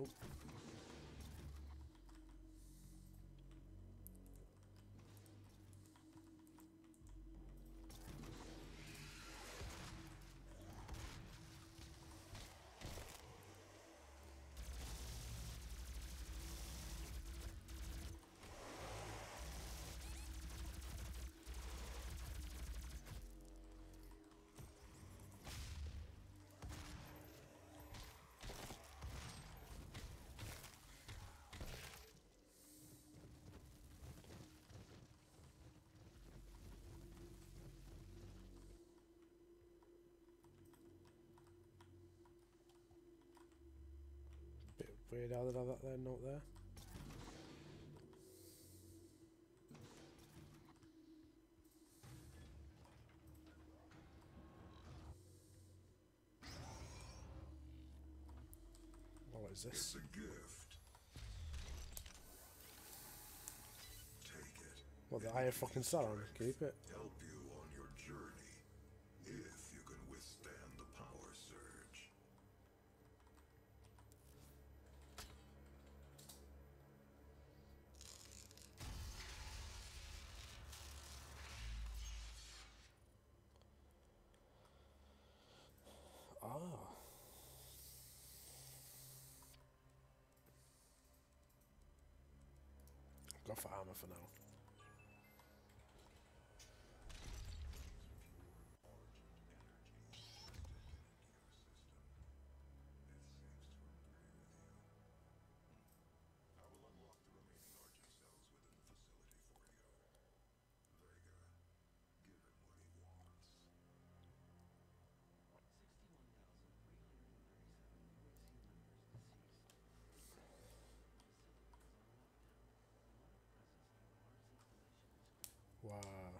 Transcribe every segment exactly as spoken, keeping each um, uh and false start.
Oh. Bit weird how they have that there, note there. What is this? It's a gift. Take it. What, the higher fucking salon? Keep it. Help you on your journey, if you can withstand the power surge. Ah. Go for armor for now. Wow.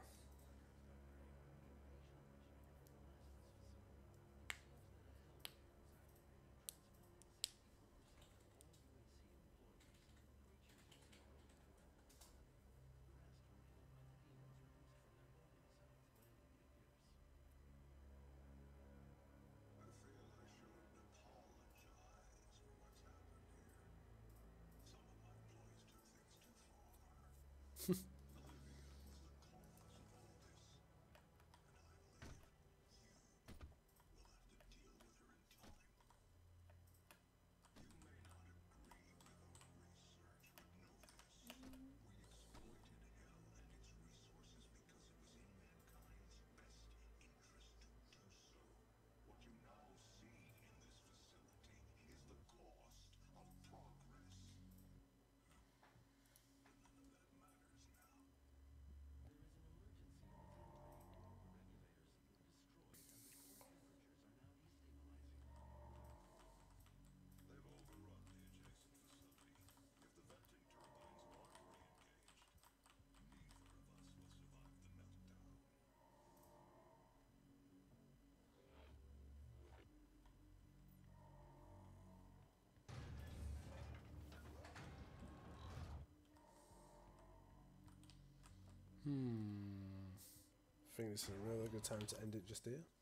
Hmm. I think this is a really good time to end it just here.